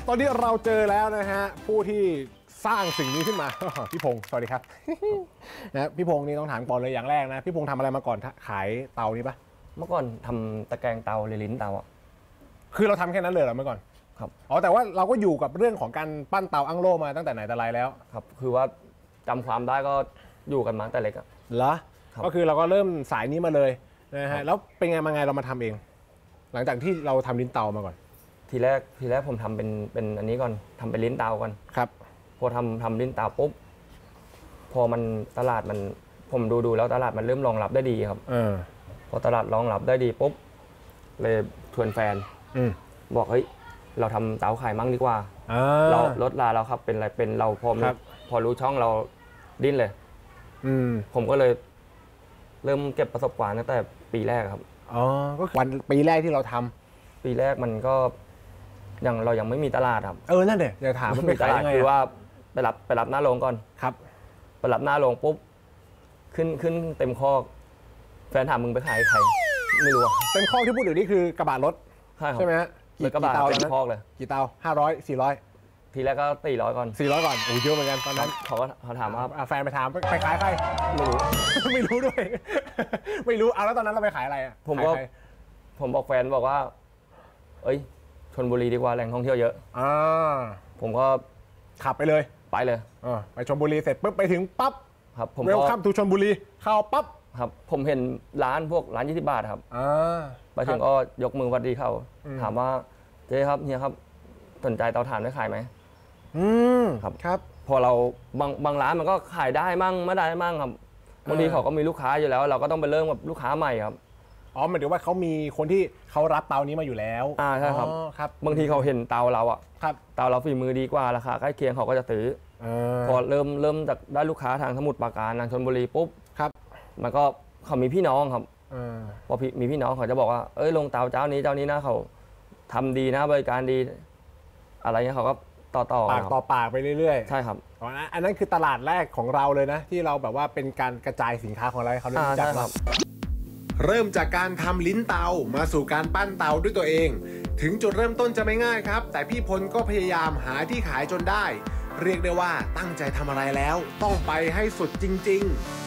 ตอนนี้เราเจอแล้วนะฮะผู้ที่สร้างสิ่งนี้ขึ้นมา พี่พงศ์สวัสดีครับ นะพี่พงศ์นี่ต้องถามก่อนเลยอย่างแรกนะพี่พงศ์ทำอะไรมาก่อนขายเตานี้ปะเมื่อก่อนทำตะแกรงเตาลิ้นเตาอ่ะคือเราทำแค่นั้นเลยเหรอเมื่อก่อนครับอ๋อแต่ว่าเราก็อยู่กับเรื่องของการปั้นเตาอั้งโล่มาตั้งแต่ไหนแต่ไรแล้วครับคือว่าจำความได้ก็อยู่กันมาแต่เล็กอ่ะเหรอก็คือเราก็เริ่มสายนี้มาเลยนะฮะแล้วเป็นไงมาไงเรามาทำเองหลังจากที่เราทำลิ้นเตามาก่อนทีแรกผมทำเป็นอันนี้ก่อนทำเป็นลิ้นเตาก่อนครับพอทำลิ้นเตาปุ๊บพอมันตลาดมันผมดูแล้วตลาดมันเริ่มรองรับได้ดีครับพอตลาดรองรับได้ดีปุ๊บเลยชวนแฟนบอกเฮ้ยเราทำเตาขายมั่งดีกว่าเราลดราเราครับเป็นอะไรเป็นเราพอรู้ช่องเราดิ้นเลยผมก็เลยเริ่มเก็บประสบการณ์ตั้งแต่ปีแรกครับอ๋อก็วันปีแรกที่เราทำปีแรกมันก็เรายังไม่มีตลาดครับนั่นเดี๋ยวจะถามว่าไปขายยังไงคือว่าไปรับหน้าโรงก่อนครับไปรับหน้าโรงปุ๊บขึ้นเต็มคอกแฟนถามมึงไปขายใครไม่รู้เต็มคอกที่พูดถึงนี่คือกระบะรถใช่ไหมฮะกี่กระบะเต็มคอกเลยกี่เตา500 400 ทีแรกก็400ก่อนก่อนโอ้เยอะเหมือนกันตอนนั้นเขาถามว่าแฟนไปถามไปขายใครไม่รู้ด้วยไม่รู้เอาแล้วตอนนั้นเราไปขายอะไรอ่ะผมบอกแฟนบอกว่าเอ้ยชลบุรีดีกว่าแหล่งท่องเที่ยวเยอะผมก็ขับไปเลยไปชลบุรีเสร็จปุ๊บไปถึงปั๊บครับผมเวลคัมทูชลบุรีเข้าปั๊บครับผมเห็นร้านพวกร้าน20 บาทครับไปถึงก็ยกมือวัดดีเขาถามว่าเจ๊ครับเฮียครับสนใจเตาถ่านไม่ขายไหมครับพอเราบางร้านมันก็ขายได้มั่งไม่ได้มั่งครับบางทีเขาก็มีลูกค้าอยู่แล้วเราก็ต้องไปเริ่มกับลูกค้าใหม่ครับหมายถึงว่าเขามีคนที่เขารับเตานี้มาอยู่แล้วใช่ครับบางทีเขาเห็นเตาเราเตาเราฝีมือดีกว่าราคาใกล้เคียงเขาก็จะซื้อพอเริ่มจากได้ลูกค้าทางสมุทรปราการทางชลบุรีปุ๊บมันก็เขามีพี่น้องครับพอมีพี่น้องเขาจะบอกว่าเอ้ยลงเตาเจ้านี้นะเขาทำดีนะบริการดีอะไรเงี้ยเขาก็ต่อปากต่อปากไปเรื่อยๆใช่ครับอันนั้นคือตลาดแรกของเราเลยนะที่เราแบบว่าเป็นการกระจายสินค้าของเราให้เขารู้จักเราเริ่มจากการทำลิ้นเตามาสู่การปั้นเตาด้วยตัวเองถึงจุดเริ่มต้นจะไม่ง่ายครับแต่พี่พลก็พยายามหาที่ขายจนได้เรียกได้ว่าตั้งใจทำอะไรแล้วต้องไปให้สุดจริง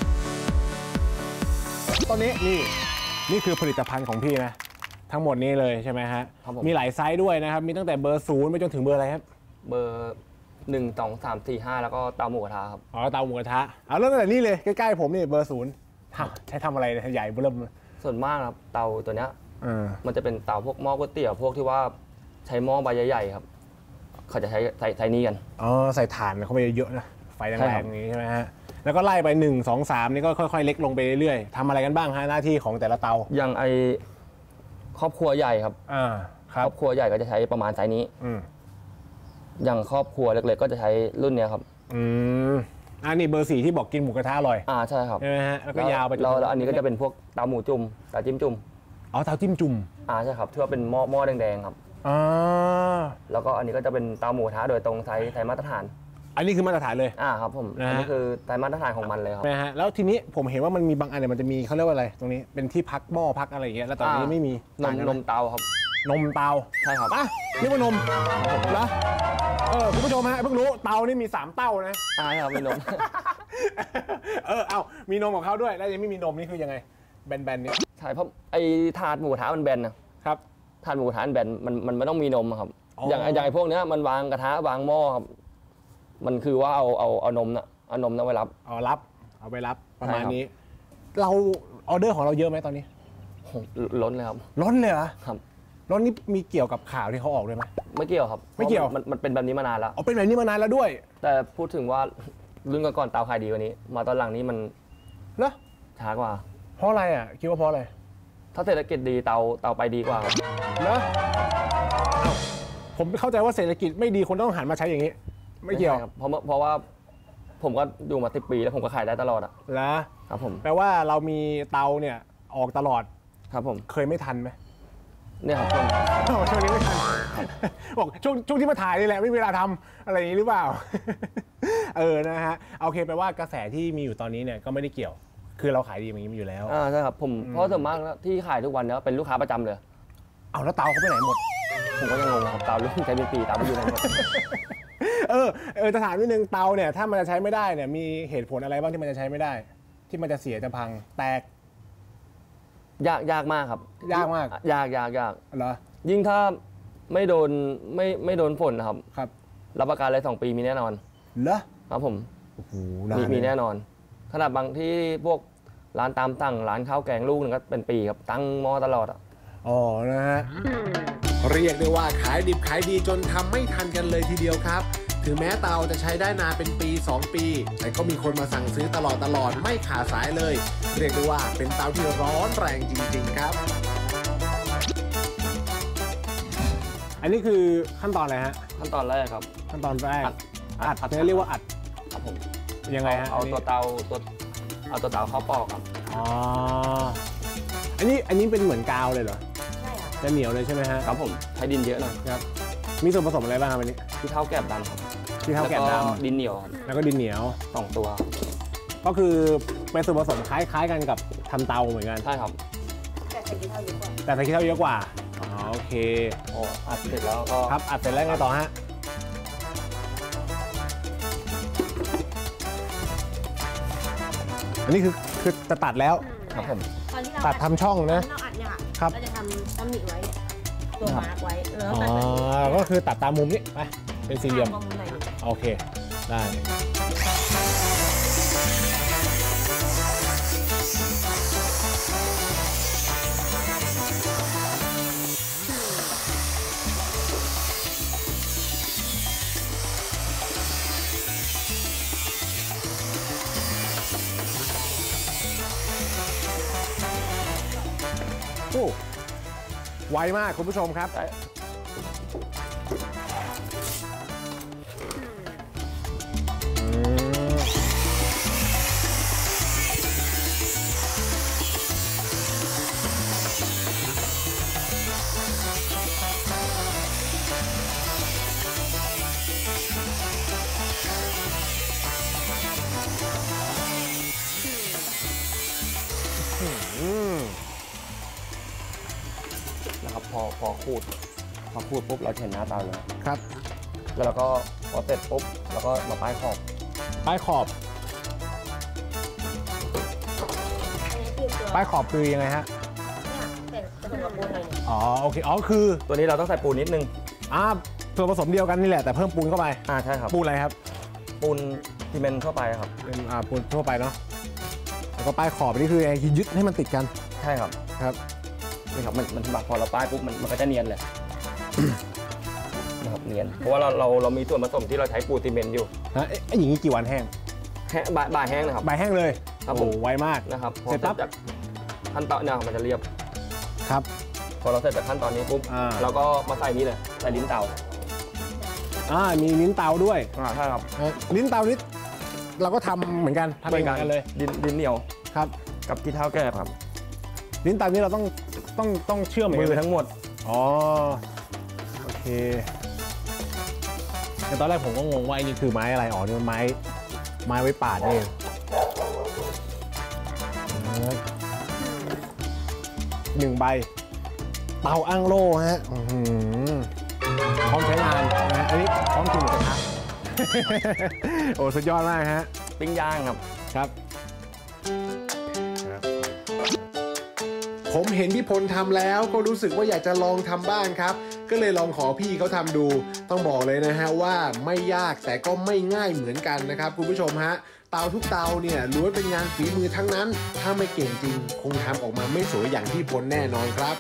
ๆตอนนี้นี่คือผลิตภัณฑ์ของพี่นะทั้งหมดนี้เลยใช่ไหมฮะมีหลายไซส์ด้วยนะครับมีตั้งแต่เบอร์0ไปจนถึงเบอร์อะไรครับเบอร์1 2 3 4 5แล้วก็เตาหมูกระทะครับเตาหมูกระทะเอาเริ่มตั้งแต่นี่เลยใกล้ๆผมนี่เบอร์0ใช้ทำอะไรใหญ่เริ่มส่วนมากครับเตาตัวเนี้ยมันจะเป็นเตาพวกหม้อก๋วยเตี๋ยวพวกที่ว่าใช้หม้อใบใหญ่ๆครับเขาจะใช้นี้กันใส่ถ่านเข้าไปเยอะนะไฟแรงๆอย่างนี้ใช่ไหมฮะแล้วก็ไล่ไป1 2 3นี่ก็ค่อยๆเล็กลงไปเรื่อยๆทำอะไรกันบ้างฮะหน้าที่ของแต่ละเตาอย่างครอบครัวใหญ่ครับครอบครัวใหญ่ก็จะใช้ประมาณไซส์นี้อย่างครอบครัวเล็กๆก็จะใช้รุ่นเนี้ยครับนี่เบอร์4ที่บอกกินหมูกระทะอร่อยใช่ครับใช่ไหมฮะแล้วก็ยาวไปแล้วอันนี้ก็จะเป็นพวกเตาหมูจุ่มเตาจิ้มจุ่มเตาจิ้มจุ่มใช่ครับที่ว่าเป็นหม้อแดงๆครับแล้วก็อันนี้ก็จะเป็นเตาหมูกระทะโดยตรงไซส์มาตรฐานอันนี้คือมาตรฐานเลยครับผมอันนี้คือไซส์มาตรฐานของมันเลยครับนะฮะแล้วทีนี้ผมเห็นว่ามันมีบางอันเนี่ยมันจะมีเขาเรียกว่าอะไรตรงนี้เป็นที่พักหม้อพักอะไรอย่างเงี้ยแล้วตอนนี้ไม่มีนมเตาครับนมเตาใช่ครับนี่ว่านมเหรอคุณผู้ชมฮะเพิ่งรู้เตานี่มี3เต้านะใช่ครับมีนมมีนมของเขาด้วยแล้วยังไม่มีนมนี่คือยังไงแบนๆนี่ใช่เพราะไอ้ถาดหมูกระทะมันแบนนะครับถาดหมูกระทะแบนมันไม่ต้องมีนมครับอย่างไอ้พวกเนี้ยมันวางกระทะวางหม้อครับมันคือว่าเอานมนะไว้รับเอาไปรับประมาณนี้เราออเดอร์ของเราเยอะไหมตอนนี้ล้นเลยครับล้นเลยเหรอครับล้นนี่มีเกี่ยวกับข่าวที่เขาออกด้วยไหมไม่เกี่ยวครับไม่เกี่ยวมันเป็นแบบนี้มานานแล้วเป็นแบบนี้มานานแล้วด้วยแต่พูดถึงว่ารุ่นก่อนเตาขายดีกว่านี้มาตอนหลังนี้มันเหรอช้ากว่าเพราะอะไรคิดว่าเพราะอะไรถ้าเศรษฐกิจดีเตาไปดีกว่าครับเหรอผมเข้าใจว่าเศรษฐกิจไม่ดีคนต้องหันมาใช้อย่างนี้ไม่เกี่ยวเพราะว่าผมก็อยู่มา10 ปีแล้วผมก็ขายได้ตลอดแล้วครับผมแปลว่าเรามีเตาเนี่ยออกตลอดครับผมเคยไม่ทันไหมเนี่ยครับช่วงนี้ไม่ทันบอกช่วงที่มาถ่ายนี่แหละไม่มีเวลาทำอะไรอย่างนี้หรือเปล่านะฮะโอเคแปลว่ากระแสที่มีอยู่ตอนนี้เนี่ยก็ไม่ได้เกี่ยวคือเราขายดีอย่างนี้อยู่แล้วใช่ครับผมเพราะส่วนมากที่ขายทุกวันเนี่ยเป็นลูกค้าประจำเลยแล้วเตาเขาไปไหนหมดผมก็ยังงงครับเตารุ่นใช้เป็นปีเตาไม่อยู่ไหนหมดจะถามนิดนึงเตาเนี่ยถ้ามันจะใช้ไม่ได้เนี่ยมีเหตุผลอะไรบ้างที่มันจะใช้ไม่ได้ ที่มันจะเสียจะพังแตกยากมากครับยากมากยากเหรอยิ่งถ้าไม่โดนไม่โดนฝนนะครับรับประกันเลย2 ปีมีแน่นอนเหรอครับผมมีแน่นอนขนาดบางที่พวกร้านตามสั่งร้านข้าวแกงลูกนึงก็เป็นปีครับตั้งหม้อตลอดนะฮะเรียกได้ว่าขายดิบขายดีจนทำไม่ทันกันเลยทีเดียวครับถึงแม้เตาจะใช้ได้นานเป็นปี2 ปีแต่ก็มีคนมาสั่งซื้อตลอดไม่ขาดสายเลยเรียกได้ว่าเป็นเตาที่ร้อนแรงจริงๆครับอันนี้คือขั้นตอนอะไรฮะขั้นตอนแรกครับขั้นตอนแรกอัดเรียกว่าอัดครับผมยังไงฮะเอาตัวเตาเข้าปอกครับอันนี้เป็นเหมือนกาวเลยเหรอใช่จะเหนียวเลยใช่ไหมฮะครับผมใช้ดินเยอะหน่อยครับมีส่วนผสมอะไรบ้างครับอันนี้ที่เท่าแกบดำครับที่เท่าแกบดำดินเหนียวแล้วก็ดินเหนียว 2 ตัวก็คือเป็นส่วนผสมคล้ายกันกับทำเตาเหมือนกันใช่ครับแต่ใส่ขี้เท่าเยอะกว่าโอเคอัดเสร็จแล้วก็ครับอัดเสร็จแล้วไงต่อฮะอันนี้คือจะตัดแล้วครับผมตัดทำช่องนะเราอัดเนี่ยค่ะเราจะทำตำหนิไว้ตัวมาร์กไว้ก็คือตัดตามมุมนี้ไปเป็นสี่เหลี่ยมโอเคได้ไวมากคุณผู้ชมครับนะครับพอขูดปุ๊บเราเห็นหน้าเตาเลยครับแล้วเราก็พอเสร็จปุ๊บแล้วก็มาป้ายขอบคือยังไงฮะโอเคคือตัวนี้เราต้องใส่ปูนนิดนึงส่วนผสมเดียวกันนี่แหละแต่เพิ่มปูนเข้าไปใช่ครับปูนอะไรครับปูนซีเมนต์ทั่วไปครับเป็นปูนทั่วไปเนาะแล้วก็ป้ายขอบนี่คือยึดให้มันติดกันใช่ครับนี่ครับมันพอเราป้ายปุ๊บมันก็จะเนียนเลยนะครับเนียนเพราะว่าเรามีส่วนผสมที่เราใช้ปูนซีเมนต์อยู่อย่างนี้กี่วันแห้งบ่ายแห้งนะครับบ่ายแห้งเลยครับผมไวมากนะครับเสร็จปั๊บจากขั้นตอนเนี่ยมันจะเรียบครับพอเราเสร็จจากขั้นตอนนี้ปุ๊บเราก็มาใส่นี่เลยใส่ลิ้นเตามีลิ้นเตาด้วยใช่ครับลิ้นเตานี้เราก็ทำเหมือนกันเหมือนกันเลยดินเหนียวครับกับขี้เท้าแก้ครับลิ้นเตานี้เราต้องเชื่อมมือทั้งหมดโอเคแต่ตอนแรกผมก็งงว่านี่คือไม้อะไรนี่มันไม้ไว้ปาดเอง1 ใบเตาอั้งโล่ฮะพร้อมใช้งานนะอันนี้พร้อมกินหมูกระทะสุดยอดมากฮะปิ้งย่างครับผมเห็นพี่พลทำแล้วก็รู้สึกว่าอยากจะลองทำบ้างครับก็เลยลองขอพี่เขาทำดูต้องบอกเลยนะฮะว่าไม่ยากแต่ก็ไม่ง่ายเหมือนกันนะครับคุณผู้ชมฮะเตาทุกเตาเนี่ยล้วนเป็นงานฝีมือทั้งนั้นถ้าไม่เก่งจริงคงทำออกมาไม่สวยอย่างพี่พลแน่นอนครับ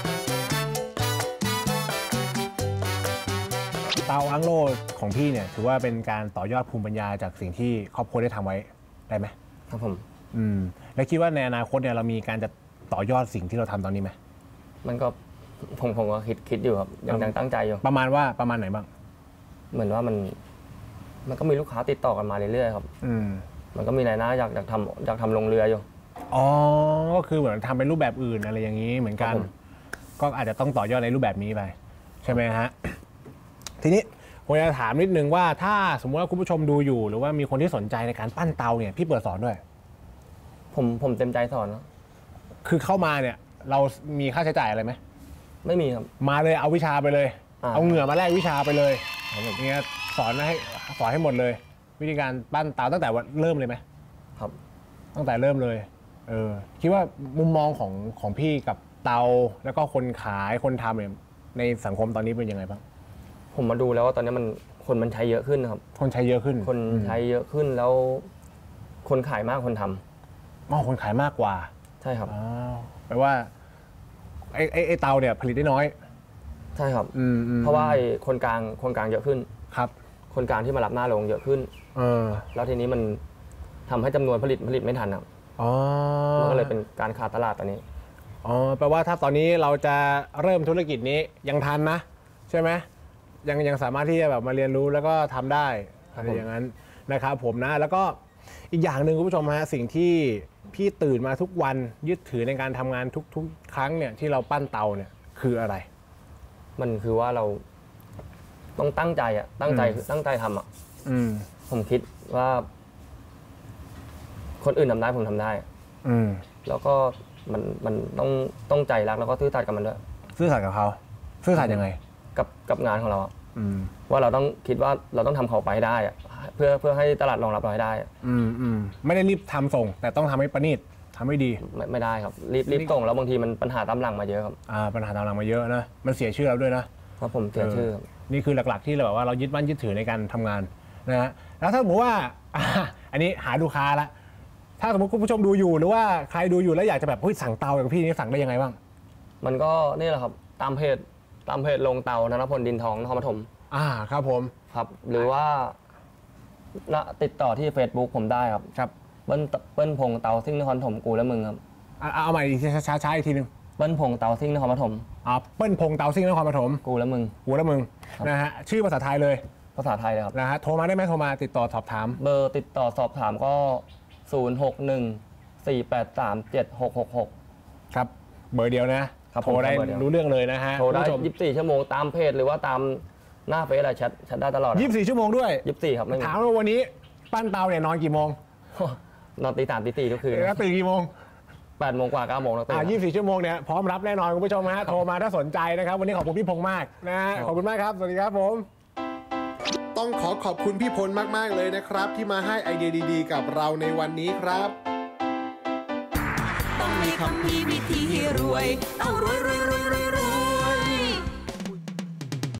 เตาอั้งโล่ของพี่เนี่ยถือว่าเป็นการต่อยอดภูมิปัญญาจากสิ่งที่ครอบครัวได้ทำไว้ได้ไหมครับผมแล้วคิดว่าในอนาคตเนี่ยเรามีการจะต่อยอดสิ่งที่เราทำตอนนี้ไหมมันก็ผมก็คิดอยู่ครับยังตั้งใจอยู่ประมาณไหนบ้างเหมือนว่ามันก็มีลูกค้าติดต่อกันมาเรื่อยๆครับมันก็มีนายหน้าอยากทำลงเรืออยู่ก็คือเหมือนทำเป็นรูปแบบอื่นอะไรอย่างนี้เหมือนกันก็อาจจะต้องต่อยอดในรูปแบบนี้ไปใช่ไหมฮะทีนี้ผมจะถามนิดนึงว่าถ้าสมมติว่าคุณผู้ชมดูอยู่หรือว่ามีคนที่สนใจในการปั้นเตาเนี่ยพี่เปิดสอนด้วยผมเต็มใจสอนนะคือเข้ามาเนี่ยเรามีค่าใช้จ่ายอะไรไหมไม่มีครับมาเลยเอาวิชาไปเลยเอาเหงื่อมาแลกวิชาไปเลยอย่างเงี้ยสอนให้หมดเลย วิธีการปั้นเตาตั้งแต่วันเริ่มเลยไหมครับตั้งแต่เริ่มเลยคิดว่ามุมมองของพี่กับเตาแล้วก็คนขายคนทำเนี่ยในสังคมตอนนี้เป็นยังไงบ้างผมมาดูแล้วว่าตอนนี้คนมันใช้เยอะขึ้นครับคนใช้เยอะขึ้นคนใช้เยอะขึ้นแล้วคนขายมากคนทำคนขายมากกว่าใช่ครับแปลว่าไอ้เตาเนี่ยผลิตได้น้อยใช่ครับเพราะว่าคนกลางเยอะขึ้นครับคนกลางที่มารับหน้าโรงเยอะขึ้นแล้วทีนี้มันทำให้จำนวนผลิตไม่ทันครับมันก็เลยเป็นการขาดตลาดตอนนี้แปลว่าถ้าตอนนี้เราจะเริ่มธุรกิจนี้ยังทันนะใช่ไหมยังสามารถที่จะแบบมาเรียนรู้แล้วก็ทำได้อะไรอย่างนั้นนะครับผมนะแล้วก็อีกอย่างหนึ่งคุณผู้ชมฮะสิ่งที่พี่ตื่นมาทุกวันยึดถือในการทำงานทุกครั้งเนี่ยที่เราปั้นเตาเนี่ยคืออะไรมันคือว่าเราต้องตั้งใจตั้งใจทำผมคิดว่าคนอื่นทำได้ผมทำได้แล้วก็มันต้องใจรักแล้วก็ซื่อสัตย์กับมันด้วยซื่อสัตย์กับเขาซื่อสัตย์ยังไงกับงานของเราว่าเราต้องคิดว่าเราต้องทำเขาไปได้เพื่อให้ตลาดรองรับเราให้ได้ไม่ได้รีบทำส่งแต่ต้องทำให้ประณีตทำให้ดีไม่ได้ครับรีบส่งแล้วบางทีมันปัญหาตามหลังมาเยอะครับปัญหาตามหลังมาเยอะนะมันเสียชื่อเราด้วยนะครับผมเสียชื่อนี่คือหลักๆที่เราแบบว่าเรายึดมั่นยึดถือในการทำงานนะฮะแล้วถ้าสมมติว่าอันนี้หาลูกค้าละถ้าสมมติคุณผู้ชมดูอยู่หรือว่าใครดูอยู่แล้วอยากจะแบบสั่งเตาอย่างพี่นี่สั่งได้ยังไงบ้างมันก็นี่แหละครับตามเพจลงเตาธนพลดินทองนครปฐมครับผมครับหรือว่าติดต่อที่ Facebook ผมได้ครับครับเปิ้ลพงเตาซิ่งนครปฐมกูและมึงครับเอาใหม่ช้าอีกทีนึงเปิ้ลพงเตาซิ่งนครปฐมเปิ้ลพงเตาซิ่งนครปฐมกูและมึงนะฮะชื่อภาษาไทยเลยภาษาไทยเลยครับนะฮะโทรมาได้ไหมโทรมาติดต่อสอบถามเบอร์ติดต่อสอบถามก็061-483-7666 ครับเบอร์เดียวนะโทรได้รู้เรื่องเลยนะฮะโทรได้24 ชั่วโมงตามเพจหรือว่าตามหน้าเฟซอะไรแชทได้ตลอด 24 ชั่วโมงด้วย 24ครับถามว่าวันนี้ปั้นเตาเนี่ยนอนกี่โมงนอนตี 3 ตี 4ทุกคืนแล้วตื่นกี่โมง 8 โมงกว่า 9 โมงแล้วตื่น24 ชั่วโมงเนี่ยพร้อมรับแน่นอนคุณผู้ชมฮะโทรมาถ้าสนใจนะครับวันนี้ขอบคุณพี่พงษ์มากนะขอบคุณมากครับสวัสดีครับผมต้องขอบคุณพี่พลมากๆเลยนะครับที่มาให้ไอเดียดีๆกับเราในวันนี้ครับต้องมีคำพีวิธีรวยเอารวย